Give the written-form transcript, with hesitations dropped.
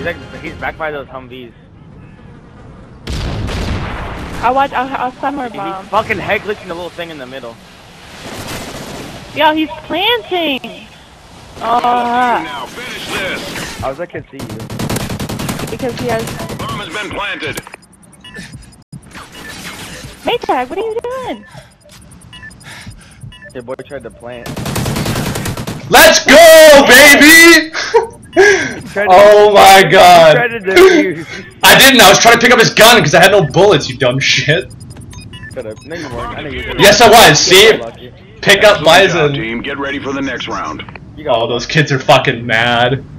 He's back by those Humvees. I'll summer bomb. He's fucking head glitching the little thing in the middle. Yo, he's planting! Now finish this. How's I can see you? Because he has... Bomb has been planted. Maytag, what are you doing? Your boy tried to plant. Let's go, baby! Oh my god. I didn't, I was trying to pick up his gun because I had no bullets, you dumb shit. No, you weren't. I know you did. Yes, I was, see? Pick up Bison. Team, get ready for the next round. Oh, those kids are fucking mad.